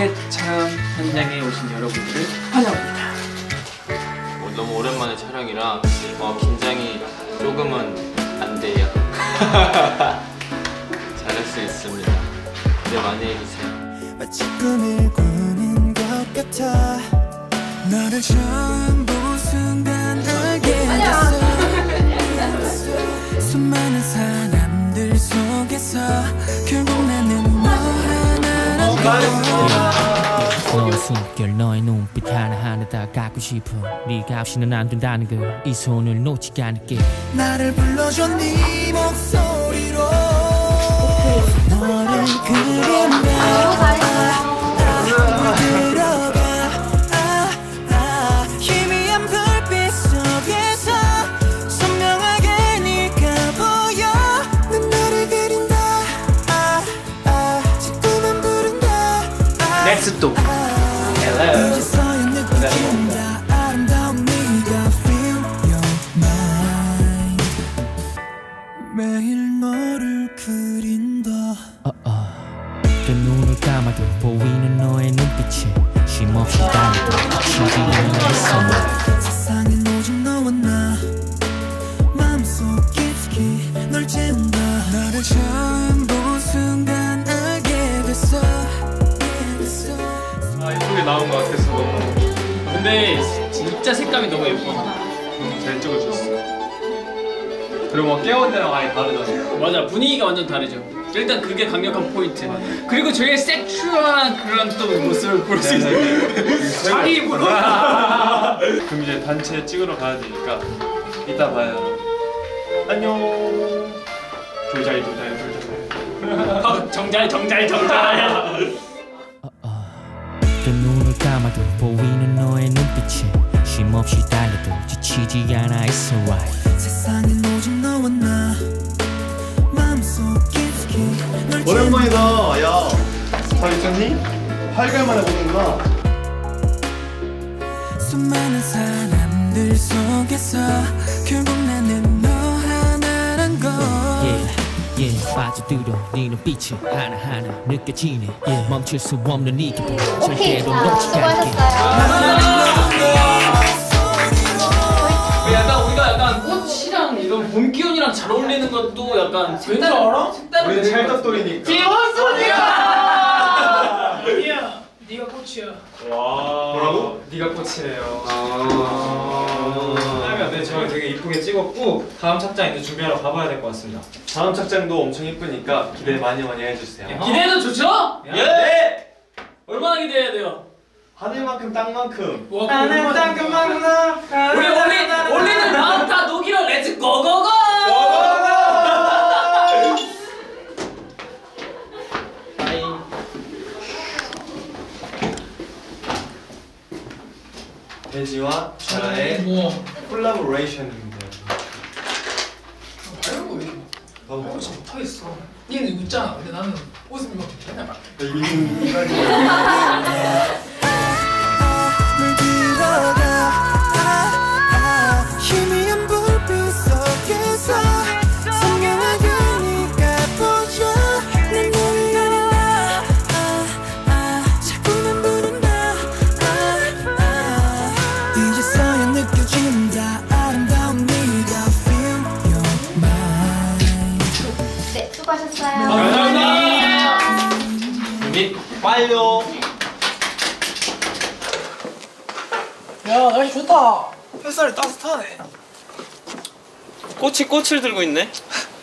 로켓 촬영 현장에 오신 여러분들을 환영합니다. 너무 오랜만에 촬영이라 긴장이 조금은 안 돼요. 잘할 수 있습니다. 기대 많이 해주세요. 마치 꿈을 꾸는 것 같아. 너를 처음 본 순간 알게 됐어. 수많은 사람들 속에서 결국 나는 너 하나라는 너의 숨결 너의 눈빛 하나하나 다 갖고 싶어. 네가 없이는 안 된다는 걸 이 손을 놓지 않을게. 나를 불러줘 네 목소리로 너를 그린다. 희미한 불빛 속에서 선명하게 네가 보여. 난 너를 그린다. 자꾸만 부른다. Let's do. 이제서야 느껴진다. 아름다운 네가 feel your mind. 매일 너를 그린다. 그 눈을 감아도 보이는 너의 눈빛에 쉼없이 달려도 지치지 않아 있어. 세상엔 오직 너와 나 마음속 깊이 널 채운다. 너를 처음 본 순간 알게 됐어. 이쁘게 나온 것 같았어. 근데 진짜 색감이 너무 예뻐. 잘 찍어줬어. 그리고 막 깨운 데랑 아예 다르잖아. 맞아, 분위기가 완전 다르죠. 일단 그게 강력한 포인트. 그리고 되게 섹슈한 그런 또 모습을 볼 수 있어요. 자기 입으로. 그럼 이제 단체 찍으러 가야 되니까 이따 봐요. 안녕. 돌잘. 정잘. 그 눈을 감아도 보이는 너의 눈빛에 쉼없이 달려도 지치지 않아 있어. right. 세상엔 오직 너와 나 마음속 깊이 널 오랜만이다. 야, 잘 있었니? 8개월 만에 보는구나. 수많은 사람들 속에서 결국 나는 너 하나란 걸. 빠져들어 네 눈빛이 하나하나 느껴지네. 멈출 수 없는 이 기분 절대로 놓지 않게. 약간 우리가 약간 꽃이랑 이런 봄 기운이랑 잘 어울리는 것도 약간 색다른. 우리는 찰떡돌이니까. 비원소리야. 아니야, 네가 꽃이야. 와. 뭐라고? 네가 꽃이래요. 그러면 네, 저희 되게 이쁘게 찍었고 다음 착장 이제 준비하러 가봐야 될 것 같습니다. 다음 착장도 엄청 이쁘니까 기대 많이 해주세요. 기대해도 좋죠? 네! 얼마나 기대해야 돼요? 하늘만큼 땅만큼. 하늘 땅금만큼 우리 올리는 마음 다 녹이러 렛츠 고고고! 돼지와 자라의 콜라보레이션입니다. 발고 왜 너무 진짜 못하겠어. 니는 이거 있잖아. 근데 나는 옷을 입으면 맨날 막 희미한 불빛 속에서 선명하게 네가 보여. 난 너를 그린다. 자꾸만 부른다. 이제서야 느껴진다. 아름다운 네가 feel your mind. 네, 수고하셨어요. 감사합니다. 준비 완료. 야, 날씨 좋다. 햇살이 따뜻하네. 꽃을 들고 있네.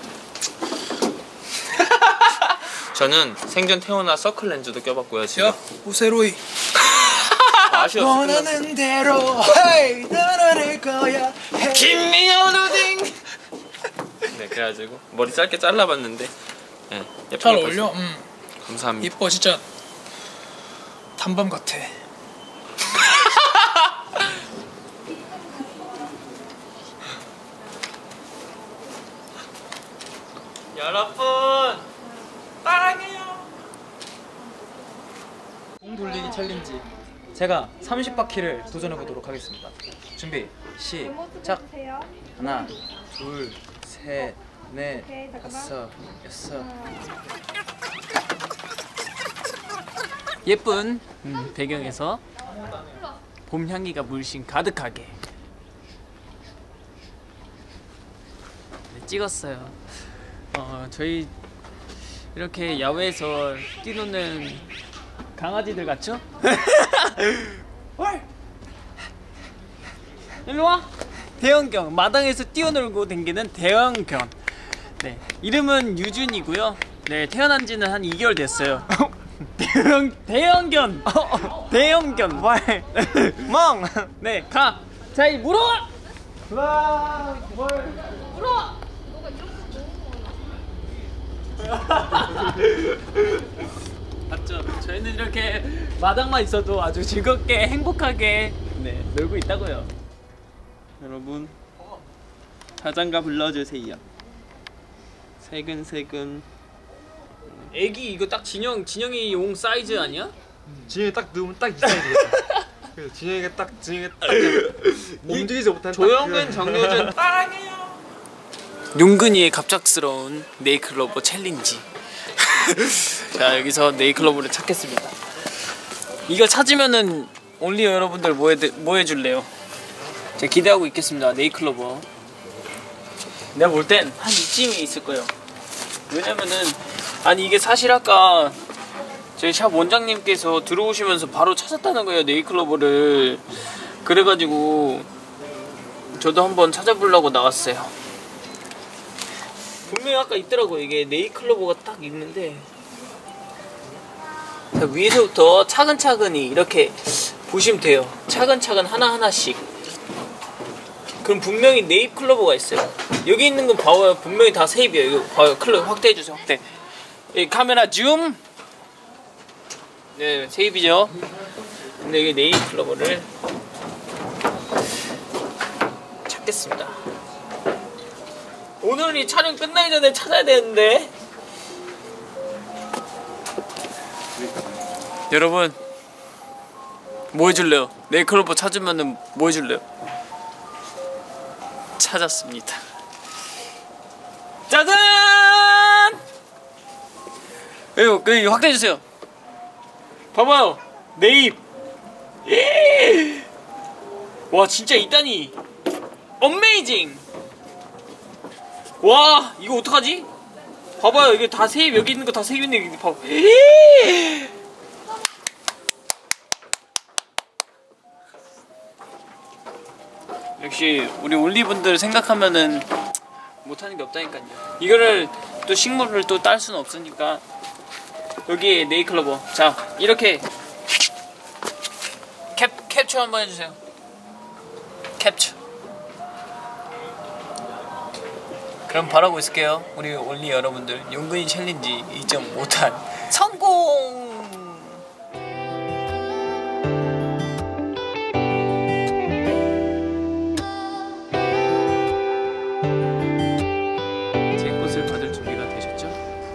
저는 생전 태어나 서클 렌즈도 껴봤고요 지금. 야, 오세로이. 아쉬웠어. 원하는 대로 헤이 날아낼 거야. 김미연 우딩. 네, 그래가지고 머리 짧게 잘라봤는데 네, 예쁘게 잘 예뻤어요. 어울려. 감사합니다. 이뻐 진짜. 단밤 같아. 여러분 사랑해요. 공 돌리기 챌린지. 제가 30바퀴를 도전해 보도록 하겠습니다. 준비 시작. 하나, 둘, 셋, 넷, 다섯, 여섯, 예쁜 배경에서 봄 향기가 물씬 가득하게 찍었어요. 저희 이렇게 야외에서 뛰노는 강아지들 같죠? 일로 와. 대형견, 마당에서 뛰어놀고 댕기는 대형견. 네, 이름은 유준이고요. 네, 태어난 지는 한 2개월 됐어요. 대형견. 대형견. 멍. 네, 가. 자, 이 물어. 물어. 맞죠? 저희는 이렇게 마당만 있어도 아주 즐겁게 행복하게 네, 놀고 있다고요. 여러분 자장가 불러주세요. 세근세근. 애기 이거 딱 진영이 용 사이즈 아니야? 진영이 딱 누우면 딱 이 사이즈겠다. 그래서 진영이가 딱 움직이지 못한 조영은 정효준 용근이의 갑작스러운 네이클로버 챌린지. 자, 여기서 네이클로버를 찾겠습니다. 이거 찾으면은 온리 여러분들 뭐 해줄래요? 제가 기대하고 있겠습니다. 네이클로버. 내가 볼 땐 한 이쯤에 있을 거예요. 왜냐면은 아니 이게 사실 아까 저희 샵 원장님께서 들어오시면서 바로 찾았다는 거예요, 네이클로버를. 그래가지고 저도 한번 찾아보려고 나왔어요. 분명히 아까 있더라고요. 이게 네이클로버가 딱 있는데 자, 위에서부터 차근차근히 이렇게 보시면 돼요. 차근차근 하나하나씩. 그럼 분명히 네잎클로버가 있어요. 여기 있는 건 봐봐요. 분명히 다 세잎이에요. 이거 봐요. 클럽 확대해주세요. 확대. 이 카메라 줌. 네, 세잎이죠. 근데 여기 네잎클로버를 찾겠습니다. 오늘 이 촬영 끝나기 전에 찾아야 되는데. 여러분 뭐 해줄래요? 네잎클로버 찾으면은 뭐 해줄래요? 찾았습니다. 짜잔! 이거 확대해주세요. 봐봐요. 네잎. 와 진짜 있다니. 어메이징. 와 이거 어떡하지? 봐봐요. 이게 다 세잎. 여기 있는 거 다 세잎인데 봐봐. 역시 우리 올리분들 생각하면은 못하는 게 없다니까요. 이거를 또 식물을 또 딸 수는 없으니까 여기 네잎클로버. 자 이렇게 캡처 한번 해주세요. 캡처. 그럼 바라고 있을게요. 우리 올리 여러분들 용근이 챌린지 2.5탄 성공! 제 꽃을 받을 준비가 되셨죠?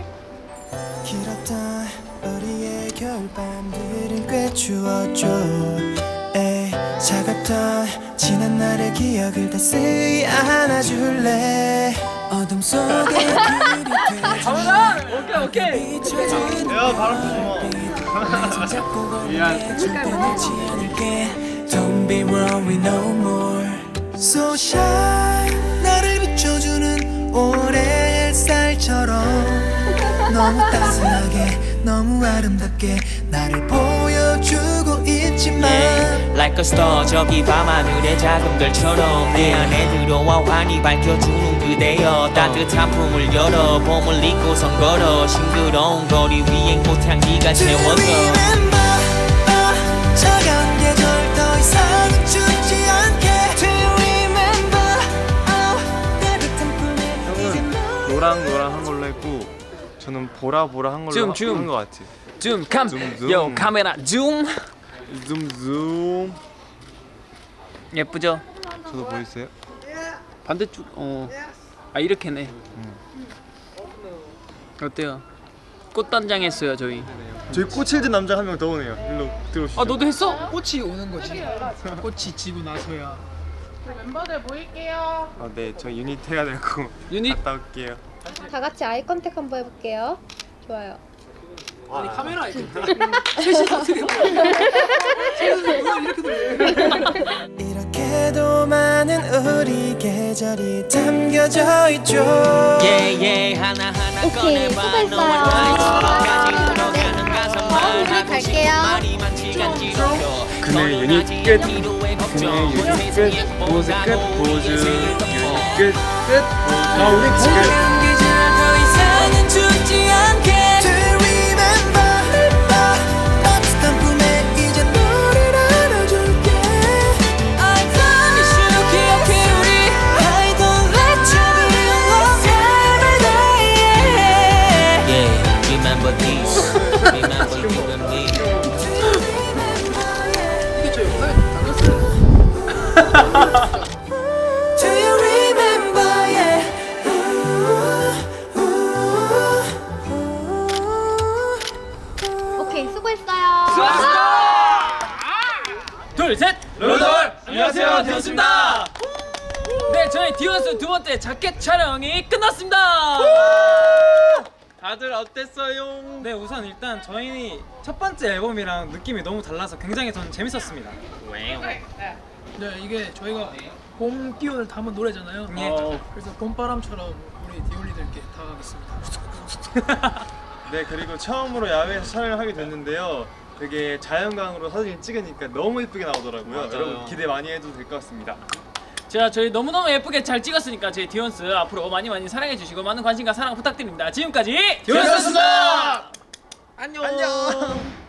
길었던 우리의 겨울밤들은 꽤 추웠죠. 차갑던 지난 날의 기억을 다시 안아줄래. 어둠 속에 그리 되지. 오케이. 야 바람 잡고 걸래 주변을지 않을게. Don't be worried no more. So shine 나를 비춰주는 올해 햇살처럼 너무 따스하게 너무 아름답게 나를 보여주고 있지만 Like a star 저기 밤하늘의 작은 별처럼 내 안에 들어와 환히 밝혀주는 그대여. 따뜻한 품을 열어 봄을 잊고선 걸어 싱그러운 거리 위엔 꽃향기가 채워져. 차가운 계절 더 이상은 춥지 않게. Do you remember 따뜻한 품에 이제 너 노랑노랑한 걸로 했고 저는 보라보라한 걸로 한 것 같아. 줌 요 카메라 줌. 줌. 예쁘죠? 저도 보이세요? 반대쪽 아 이렇게네. 어때요? 꽃단장 했어요 저희. 저희 꽃을 든 남자 한 명 더 오네요. 일로 들어오시죠. 아 너도 했어? 꽃이 오는 거지. 꽃이 지고 나서야. 멤버들 모일게요. 아, 네, 저 유닛 해야 되고 유닛 갔다 올게요. 다 같이 아이 컨택 한번 해볼게요. 좋아요. 아니 카메라 이렇게 셋이 어떻게 눈을 이렇게 돌려. 이렇게도 많은 우리 계절이 담겨져 있죠. 하나하나 오케이, 꺼내봐. 바로 우리 갈게요. 그네 유닛 끝. 그네 유닛 끝. 보즈 끝. 보즈 유닛 끝. 끝. 아 우리 끝. 죽지 않게 To remember 따뜻한 품에 이제 너를 안아줄게 I promise you 기억해 우리 I don't let you be alone every day Yeah, remember this. Remember you and me. 이게 저 영상에 담겼어요. Do you remember yeah 오케이, 수고했어요. 둘, 셋! 여러분들 안녕하세요 디오스입니다. 네, 저희 디오스 두 번째 자켓 촬영이 끝났습니다. 다들 어땠어요? 네, 우선 일단 저희 첫 번째 앨범이랑 느낌이 너무 달라서 굉장히 저는 재밌었습니다. 네, 이게 저희가 봄 기운을 담은 노래잖아요. 그래서 봄바람처럼 우리 디올리들께 다가가겠습니다. 네, 그리고 처음으로 야외에서 촬영을 하게 됐는데요. 되게 자연광으로 사진을 찍으니까 너무 예쁘게 나오더라고요. 맞아요. 여러분 기대 많이 해도 될 것 같습니다. 자, 저희 너무너무 예쁘게 잘 찍었으니까 저희 디온스 앞으로 많이 많이 사랑해주시고 많은 관심과 사랑 부탁드립니다. 지금까지 디오스였습니다. 안녕.